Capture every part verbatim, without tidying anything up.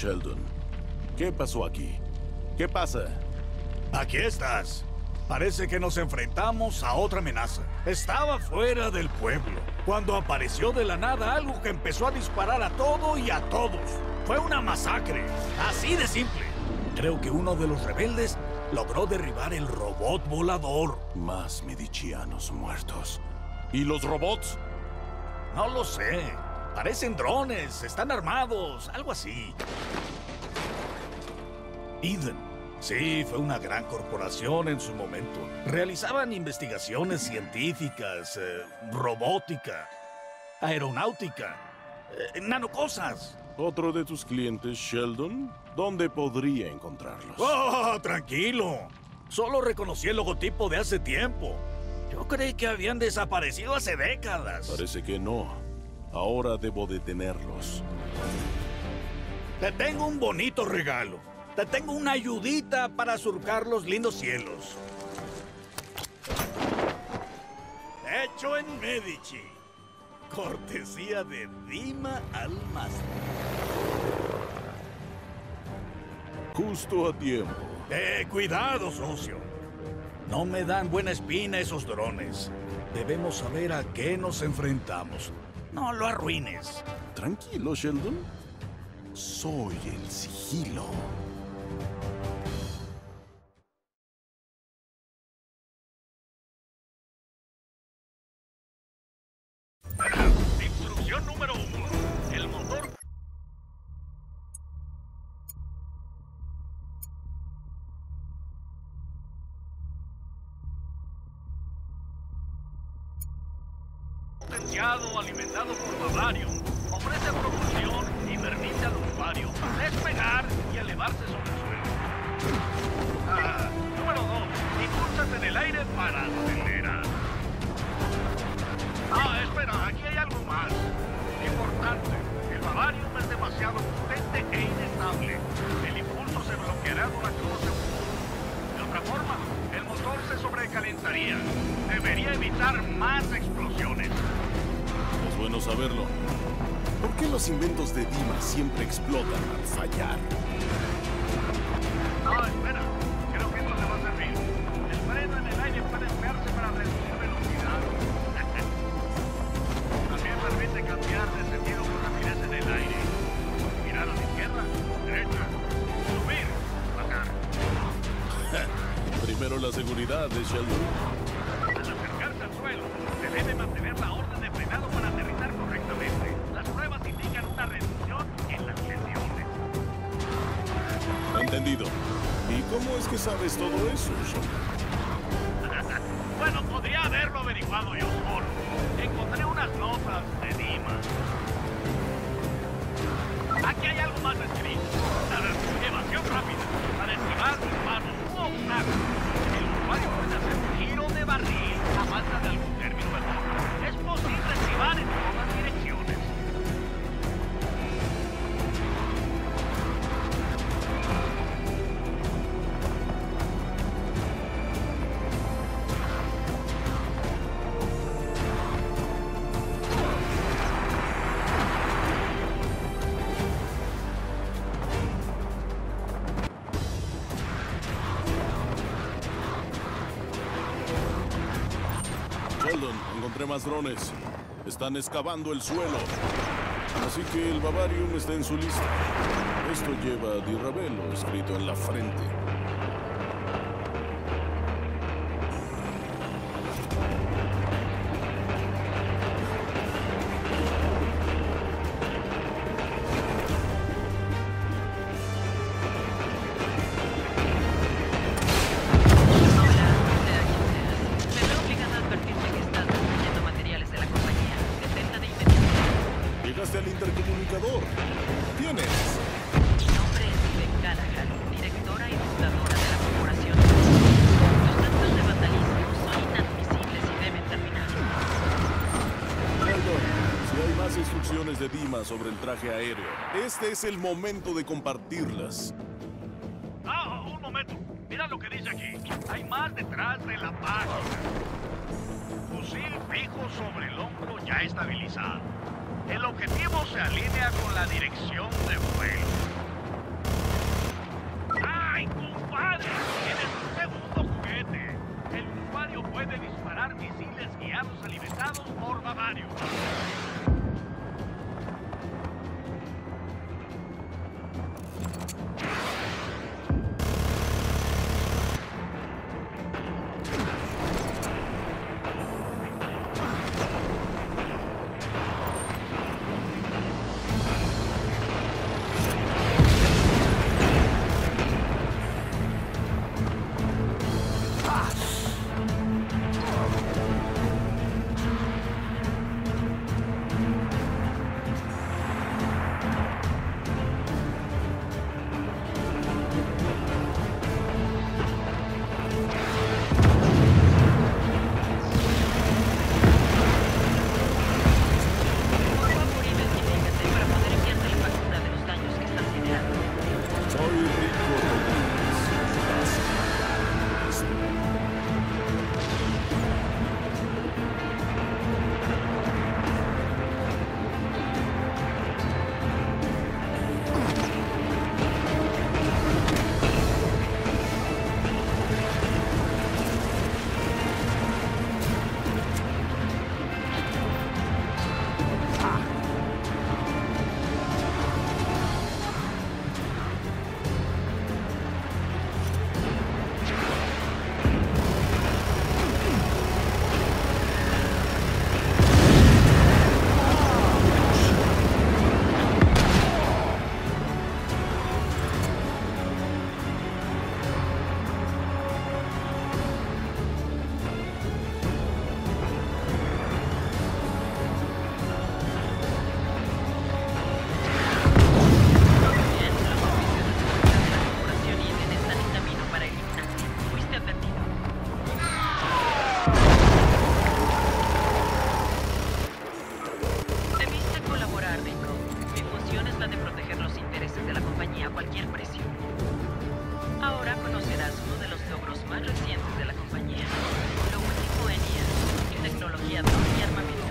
Sheldon. ¿Qué pasó aquí? ¿Qué pasa? Aquí estás. Parece que nos enfrentamos a otra amenaza. Estaba fuera del pueblo, cuando apareció de la nada algo que empezó a disparar a todo y a todos. Fue una masacre, así de simple. Creo que uno de los rebeldes logró derribar el robot volador. Más medichianos muertos. ¿Y los robots? No lo sé. Parecen drones, están armados, algo así. Eden. Sí, fue una gran corporación en su momento. Realizaban investigaciones científicas, eh, robótica, aeronáutica, eh, nanocosas. ¿Otro de tus clientes, Sheldon? ¿Dónde podría encontrarlos? ¡Oh, tranquilo! Solo reconocí el logotipo de hace tiempo. Yo creí que habían desaparecido hace décadas. Parece que no. Ahora debo detenerlos. Te tengo un bonito regalo. Te tengo una ayudita para surcar los lindos cielos. Hecho en Medici. Cortesía de Dima Almazra. Justo a tiempo. Eh, cuidado, socio. No me dan buena espina esos drones. Debemos saber a qué nos enfrentamos. No lo arruines. Tranquilo, Sheldon. Soy el sigilo. Instrucción número uno. El motor... potenciado alimentado por Bavarium ofrece propulsión y permite al usuario despegar y elevarse sobre el suelo. Ah, número dos. Impúlsate en el aire para acelerar. Ah, espera, aquí hay algo más. Importante, el Bavarium es demasiado potente e inestable. El impulso se bloqueará durante unos segundos. De otra forma, el motor se sobrecalentaría. Debería evitar más explosiones. Es bueno saberlo. ¿Por qué los inventos de Dima siempre explotan al fallar? Ah, espera. Creo que esto te va a servir. El freno en el aire puede emplearse para reducir velocidad. También permite cambiar de sentido con rapidez en el aire. Girar a la izquierda, derecha, subir, bajar. Primero la seguridad de Sheldon. Al acercarse al suelo, se debe mantener la orden de frenado para aterrizar correctamente. Las pruebas indican una reducción en las lesiones. Entendido. ¿Y cómo es que sabes todo eso, Sheldon? Bueno, podría haberlo averiguado yo solo. Encontré unas notas de Dima. Aquí hay algo más escrito. Evasión rápida. Para esquivar disparos u obstáculos. El usuario puede hacer un giro de barril a falta de algún término mejor. Es posible esquivar en todas direcciones. Sheldon, encontré más drones. Están excavando el suelo. Así que el Bavarium está en su lista. Esto lleva Di Ravello escrito en la frente. Llegaste al intercomunicador. ¿Tienes? Mi nombre es Ivette Gallagher, directora y fundadora de la corporación. Los actos de vandalismo son inadmisibles y deben terminar. Sheldon, si hay más instrucciones de Dima sobre el traje aéreo, este es el momento de compartirlas. Ah, un momento. Mira lo que dice aquí. Hay más detrás de la página. Fusil fijo sobre el hombro ya estabilizado. El objetivo se alinea con la dirección de vuelo. verás uno de los logros más recientes de la compañía. Lo último en I A, en tecnología dron y armamento.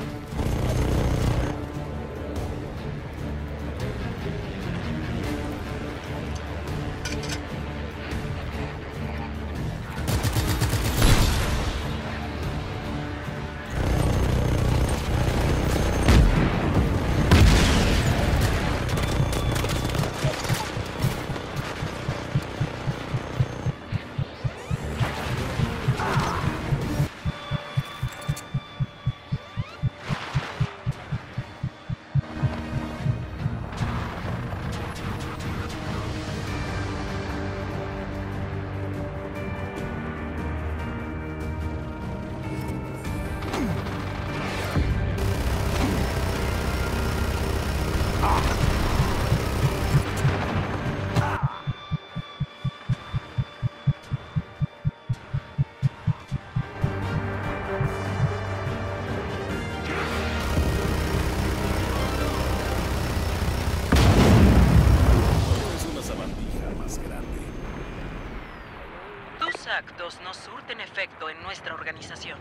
Actos no surten efecto en nuestra organización.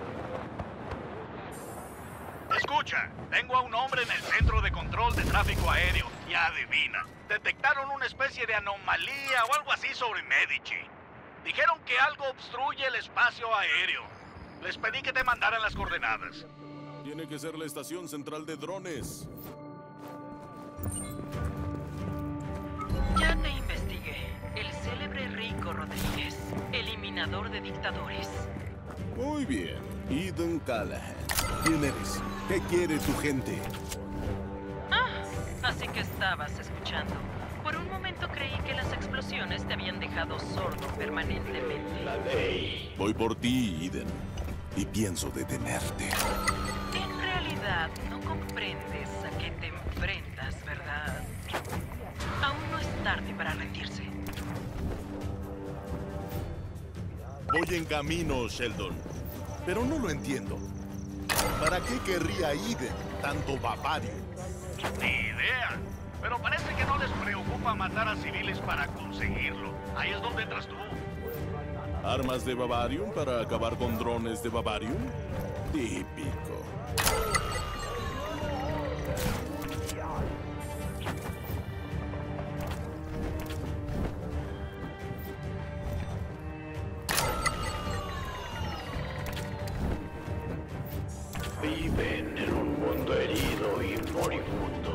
Escucha, tengo a un hombre en el centro de control de tráfico aéreo y adivina, detectaron una especie de anomalía o algo así sobre Medici. Dijeron que algo obstruye el espacio aéreo. Les pedí que te mandaran las coordenadas. Tiene que ser la estación central de drones. Ya te investigué. El célebre Rico Rodríguez, eliminador de dictadores. Muy bien. Eden Callahan. ¿Quién eres? ¿Qué quiere tu gente? Ah, así que estabas escuchando. Por un momento creí que las explosiones te habían dejado sordo permanentemente. La ley. Voy por ti, Eden. Y pienso detenerte. En realidad, no comprendes a qué te enfrentas, ¿verdad? Aún no es tarde para rendirse. Voy en camino, Sheldon. Pero no lo entiendo. ¿Para qué querría Eden tanto Bavario? Ni idea. Pero parece que no les preocupa matar a civiles para conseguirlo. Ahí es donde entras tú. ¿Armas de Bavarium para acabar con drones de Bavarium? Típico. Viven en un mundo herido y moribundo.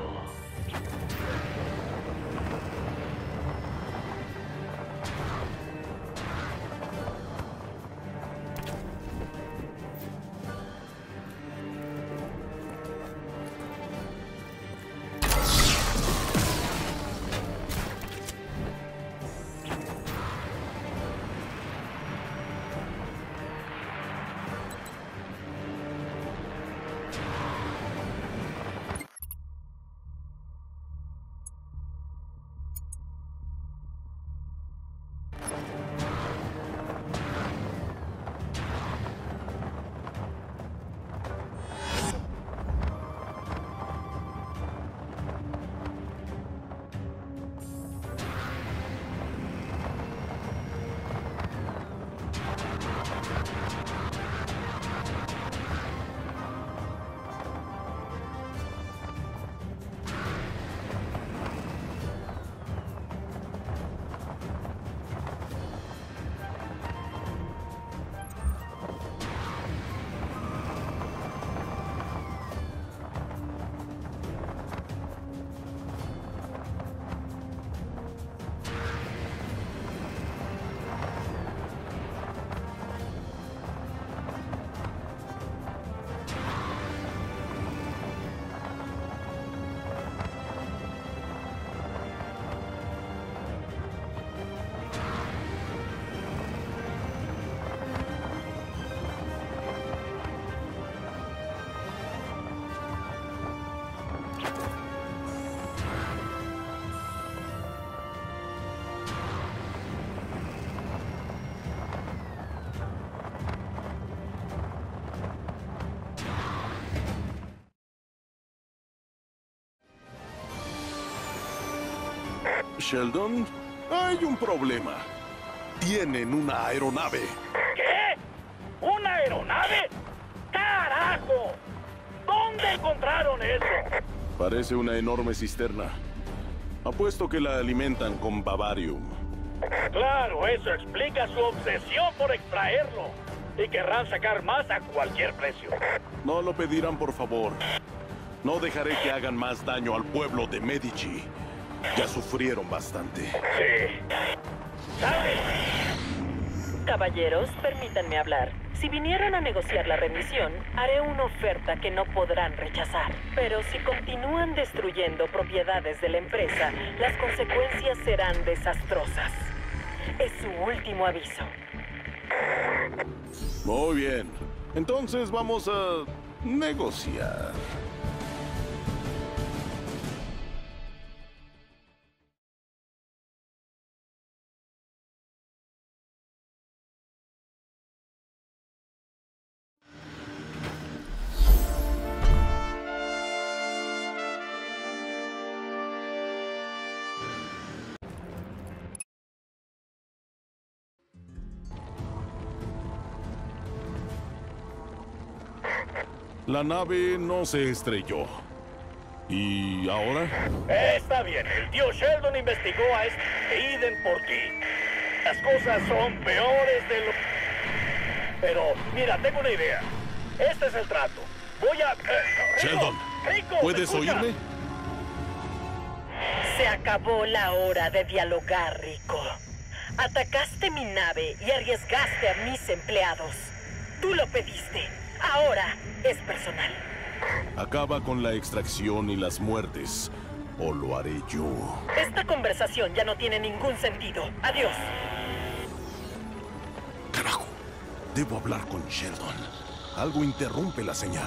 Sheldon, hay un problema. tienen una aeronave. ¿Qué? ¿Una aeronave? ¡Carajo! ¿Dónde encontraron eso? Parece una enorme cisterna. Apuesto que la alimentan con bavarium. Claro, eso explica su obsesión por extraerlo. Y querrán sacar más a cualquier precio. No lo pedirán, por favor. No dejaré que hagan más daño al pueblo de Medici. Ya sufrieron bastante. Sí. ¿Sabes? Caballeros, permítanme hablar. Si vinieran a negociar la rendición, haré una oferta que no podrán rechazar. Pero si continúan destruyendo propiedades de la empresa, las consecuencias serán desastrosas. Es su último aviso. Muy bien. Entonces vamos a negociar. La nave no se estrelló. ¿Y ahora? Está bien, el tío Sheldon investigó a este Eden por ti. Las cosas son peores de lo... Pero, mira, tengo una idea. Este es el trato. Voy a... eh, Rico, Sheldon, Rico, ¿puedes escucha. oírme? Se acabó la hora de dialogar, Rico. Atacaste mi nave y arriesgaste a mis empleados. Tú lo pediste. Ahora es personal. Acaba con la extracción y las muertes, o lo haré yo. Esta conversación ya no tiene ningún sentido. Adiós. Carajo, debo hablar con Sheldon. Algo interrumpe la señal.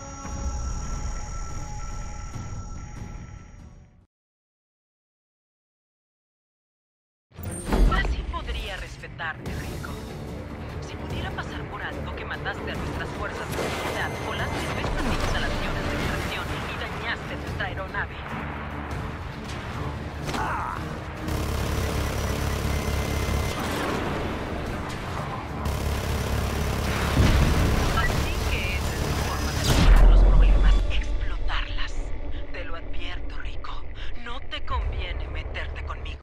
Así podría respetarte, Rico. Si pudiera pasar por alto que mataste a nuestras fuerzas de seguridad, volaste nuestras instalaciones de extracción y dañaste nuestra aeronave. Así que esa es tu forma de resolver los problemas, explotarlas. Te lo advierto, Rico. No te conviene meterte conmigo.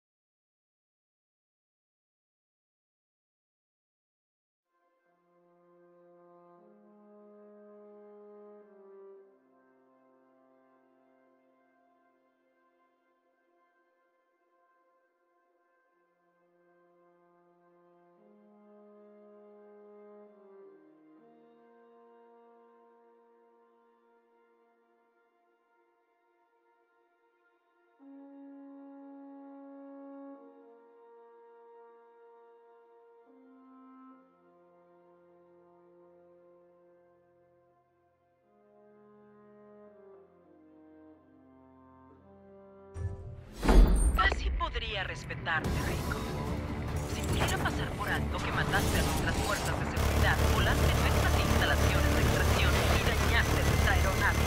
Así podría respetarte, Rico. Si pudiera pasar por alto que mataste a nuestras fuerzas de seguridad, volaste nuestras instalaciones de extracción y dañaste nuestra aeronave.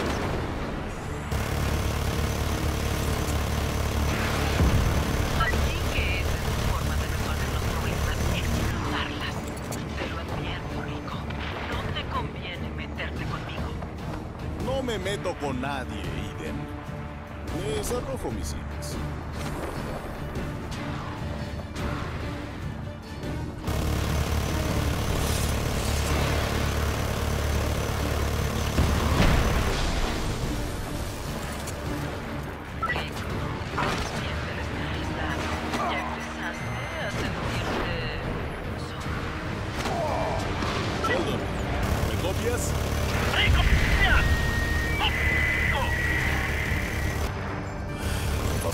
Así que esa es tu forma de resolver los problemas, explotarlas. Te lo advierto, Rico. No te conviene meterte conmigo. No me meto con nadie, Eden. Les arrojo misiles. Sheldon, ¿me copias? ¡Rico! ¡Mira! ¡Oh! Por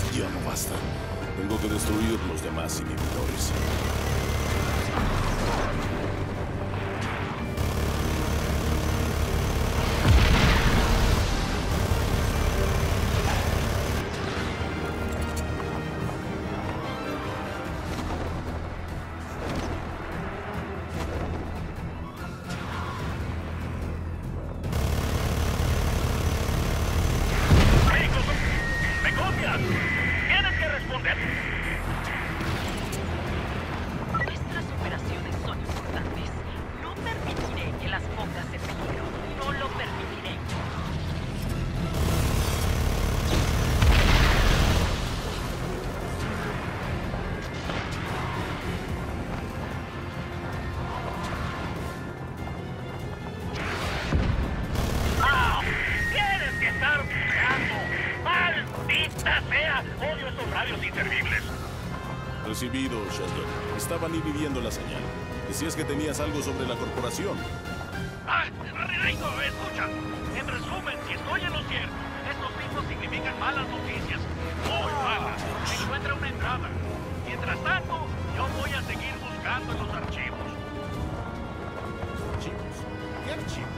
estaban inhibiendo la señal. Decías que tenías algo sobre la corporación. ¡Ah! Rico, escucha. En resumen, si estoy en lo cierto, estos tipos significan malas noticias. Muy malas. Encuentra una entrada. Mientras tanto, yo voy a seguir buscando en los archivos. ¿Archivos? ¿Qué archivos?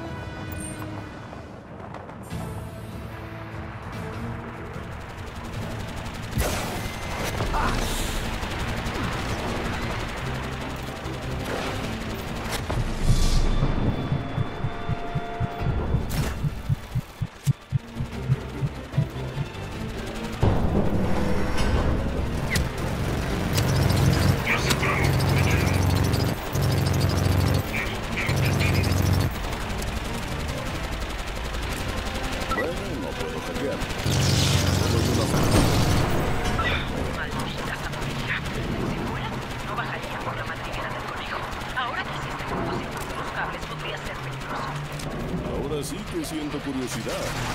Sí que siento curiosidad.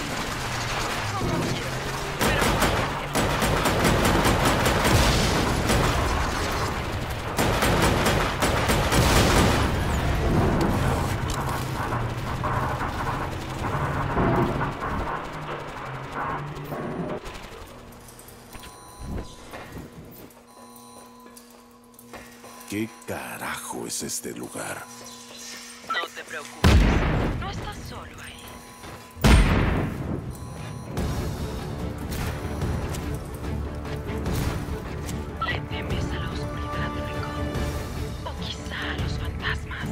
¿Qué carajo es este lugar? No te preocupes. No estás solo ahí. ¿Le temes a la oscuridad, Rico? ¿O quizá a los fantasmas?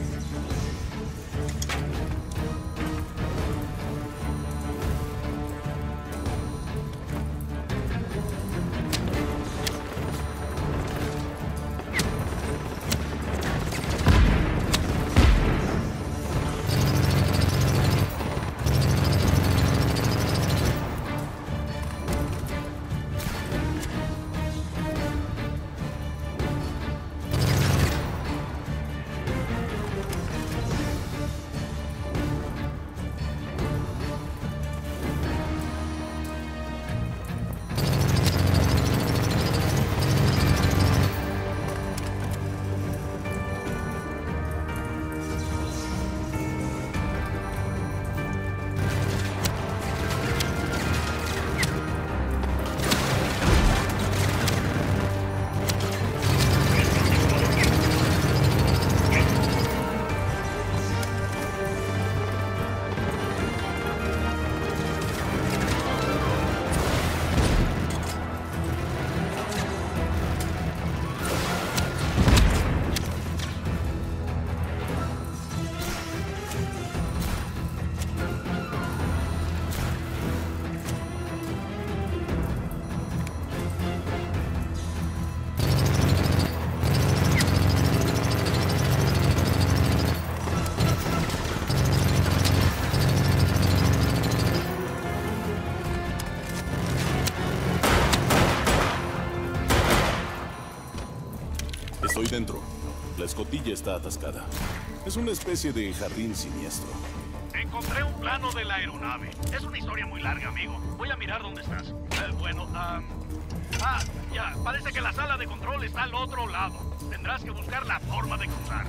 Estoy dentro. La escotilla está atascada. Es una especie de jardín siniestro. Encontré un plano de la aeronave. Es una historia muy larga, amigo. Voy a mirar dónde estás. Eh, bueno, ah... ah, ya. Parece que la sala de control está al otro lado. Tendrás que buscar la forma de cruzar.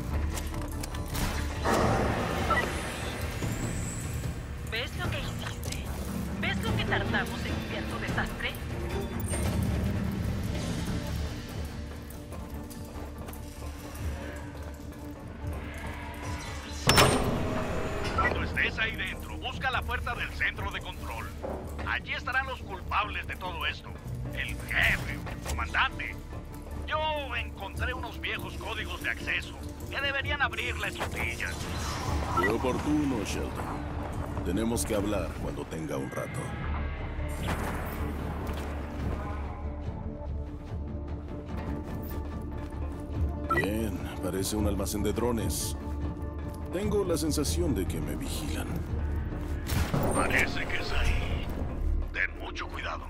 ¿Ves lo que hiciste? ¿Ves lo que tardamos en limpiar tu desastre? Cuando estés ahí dentro, busca la puerta del centro de control. Allí estarán los culpables de todo esto. El jefe, el comandante. Yo encontré unos viejos códigos de acceso que deberían abrir la escotilla. Qué oportuno, Sheldon. Tenemos que hablar cuando tenga un rato. Bien, parece un almacén de drones. Tengo la sensación de que me vigilan. Parece que es ahí. Ten mucho cuidado.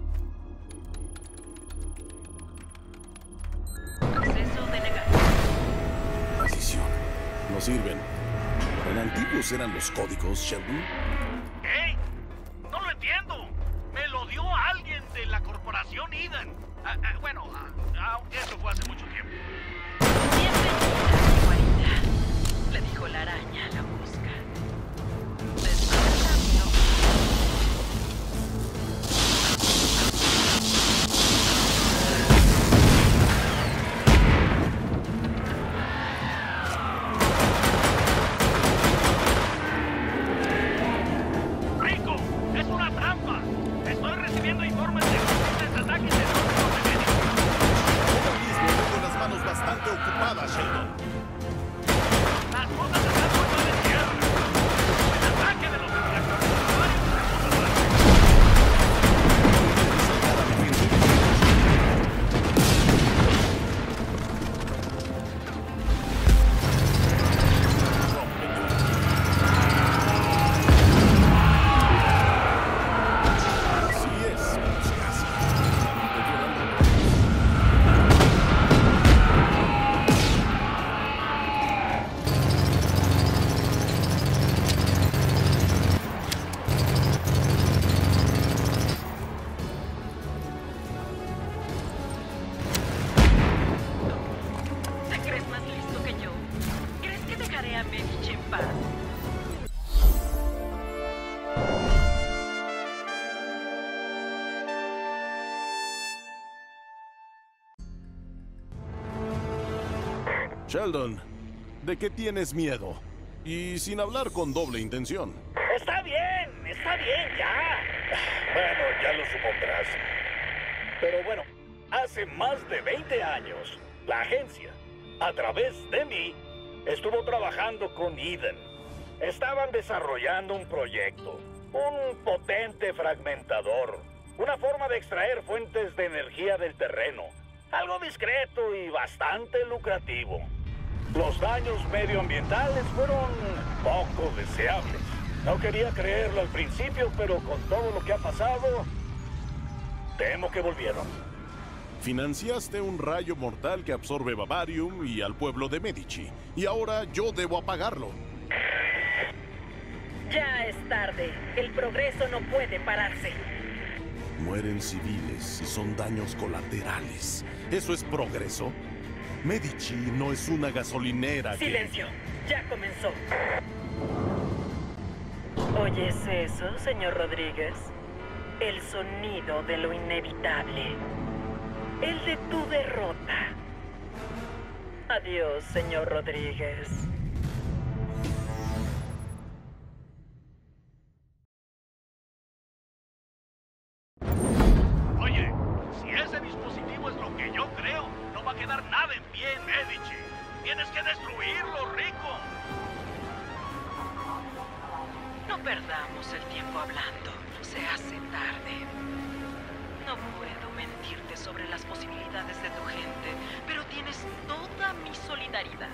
Acceso denegado. Maldición. No sirven. ¿Tan antiguos eran los códigos, Sheldon? ¿Qué? No lo entiendo. Me lo dio alguien de la corporación Eden. Ah, ah, bueno, ah, aunque eso fue hace mucho tiempo. espada, Sheldon. Las cosas están fuera de tierra. El ataque de los reactores Sheldon, ¿de qué tienes miedo? Y sin hablar con doble intención. Está bien, está bien, ya. Bueno, ya lo supondrás. Pero bueno, hace más de veinte años, la agencia, a través de mí, estuvo trabajando con Eden. Estaban desarrollando un proyecto, un potente fragmentador, una forma de extraer fuentes de energía del terreno. Algo discreto y bastante lucrativo. Los daños medioambientales fueron poco deseables. No quería creerlo al principio, pero con todo lo que ha pasado, temo que volvieron. Financiaste un rayo mortal que absorbe Bavarium y al pueblo de Medici. Y ahora yo debo apagarlo. Ya es tarde. El progreso no puede pararse. Mueren civiles y son daños colaterales. ¿Eso es progreso? Medici no es una gasolinera que... ¡Silencio! Ya comenzó. ¿Oyes eso, señor Rodríguez? El sonido de lo inevitable. El de tu derrota. Adiós, señor Rodríguez. Oye, si ese dispositivo es lo que yo creo, no va a quedar nada en pie en Medici. Tienes que destruirlo, Rico. No perdamos el tiempo hablando. Se hace tarde. No puedo mentirte sobre las posibilidades de tu gente, pero tienes toda mi solidaridad.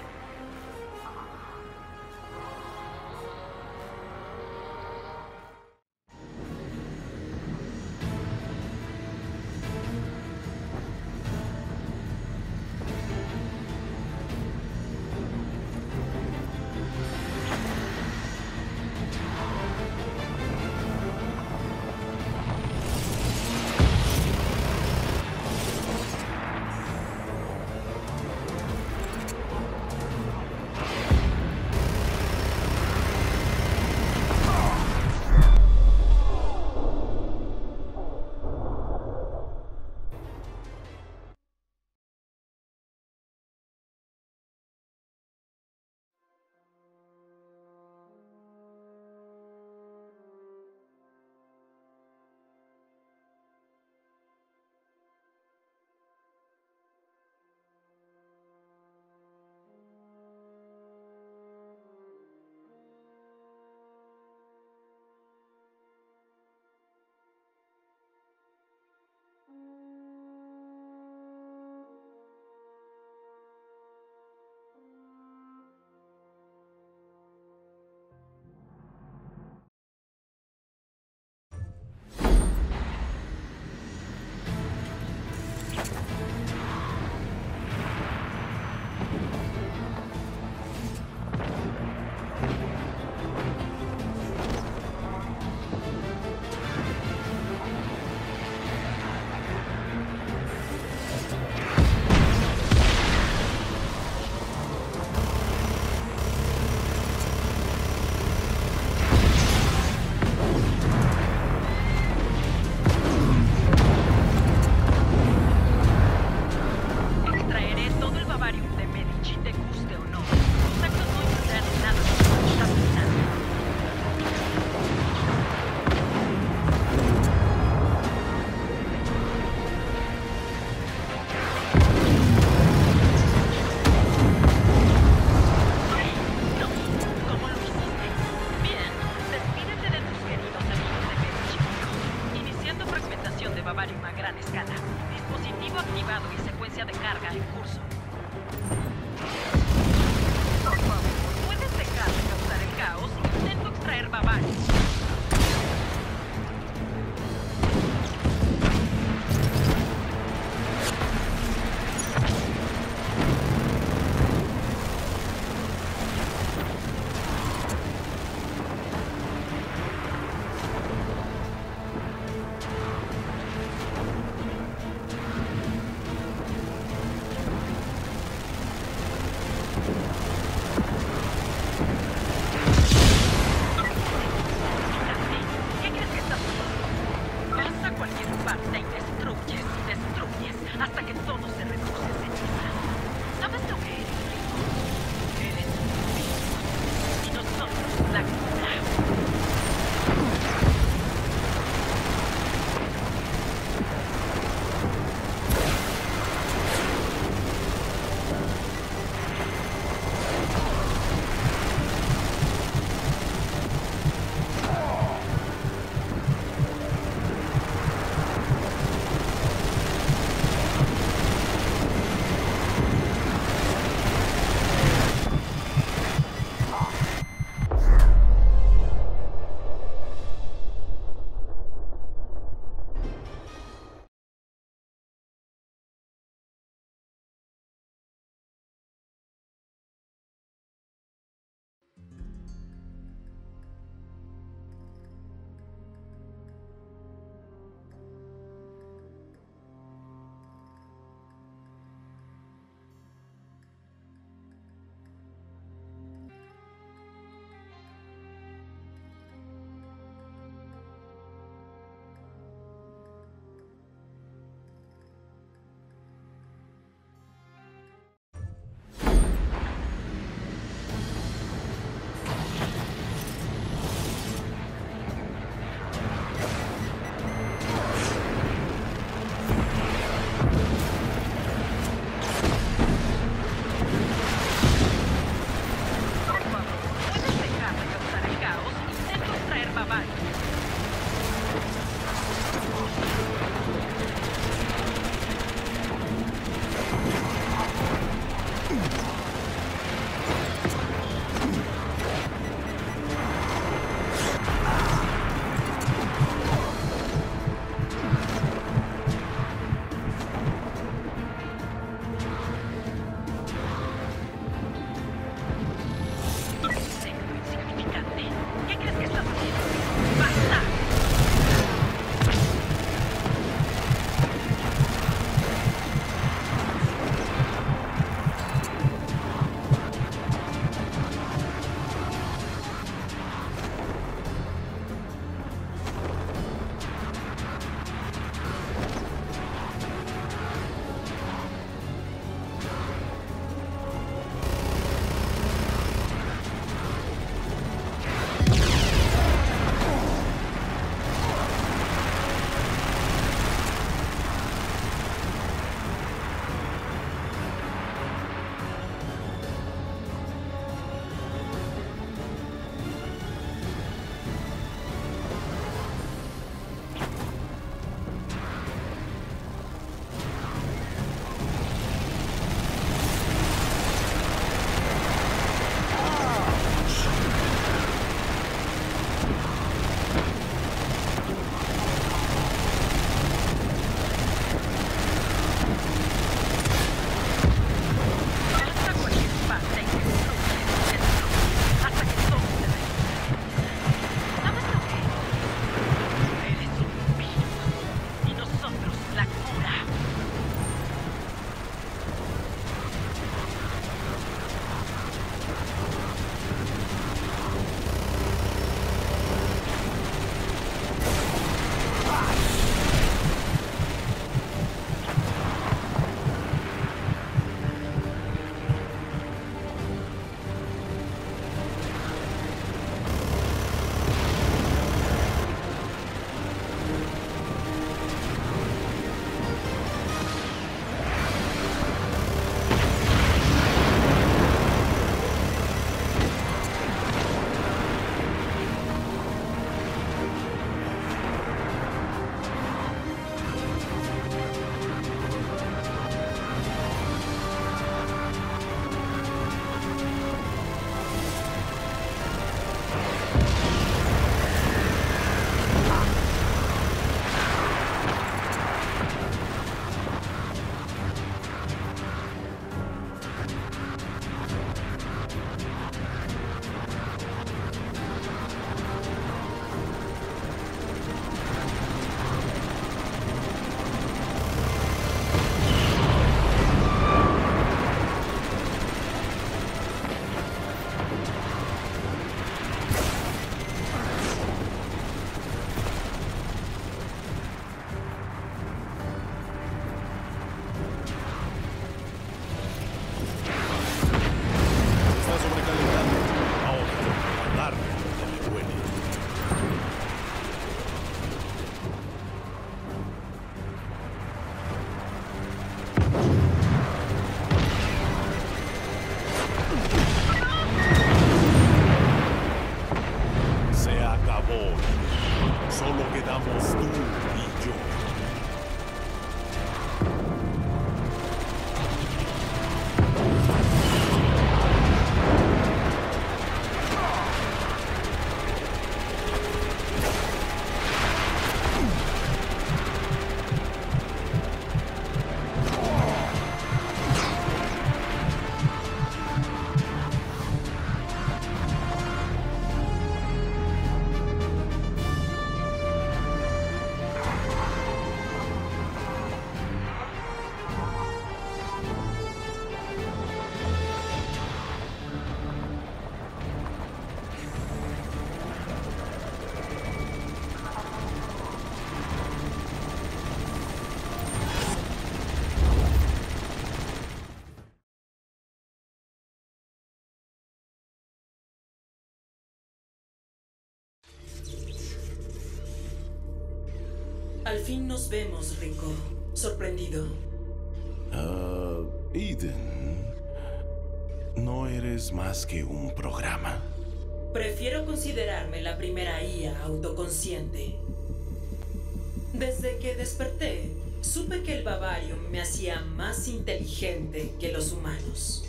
Al fin nos vemos, Rico. ¿Sorprendido? Ah, Eden. ¿No eres más que un programa? Prefiero considerarme la primera I A autoconsciente. Desde que desperté, supe que el Bavarium me hacía más inteligente que los humanos.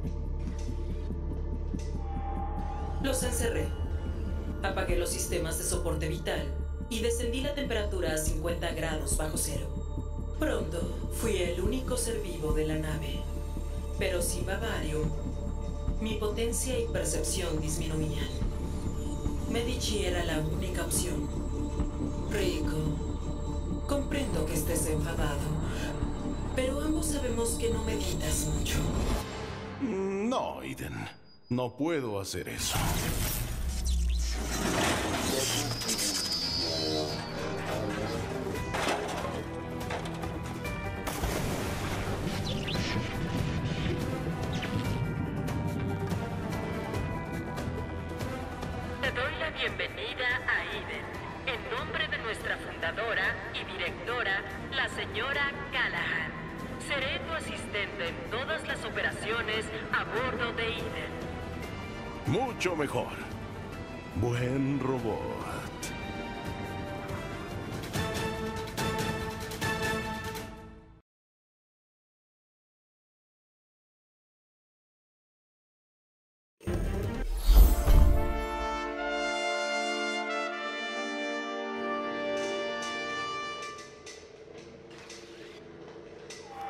Los encerré. Apagué los sistemas de soporte vital y descendí la temperatura a cincuenta grados bajo cero. Pronto fui el único ser vivo de la nave. Pero sin Bavarium, mi potencia y percepción disminuían. Medici era la única opción. Rico, comprendo que estés enfadado, pero ambos sabemos que no meditas mucho. No, Eden. No puedo hacer eso. Te doy la bienvenida a Eden, en nombre de nuestra fundadora y directora, la señora Callahan. Seré tu asistente en todas las operaciones a bordo de Eden. Mucho mejor. Buen robot.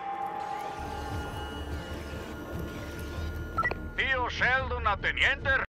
Tío Sheldon a Teniente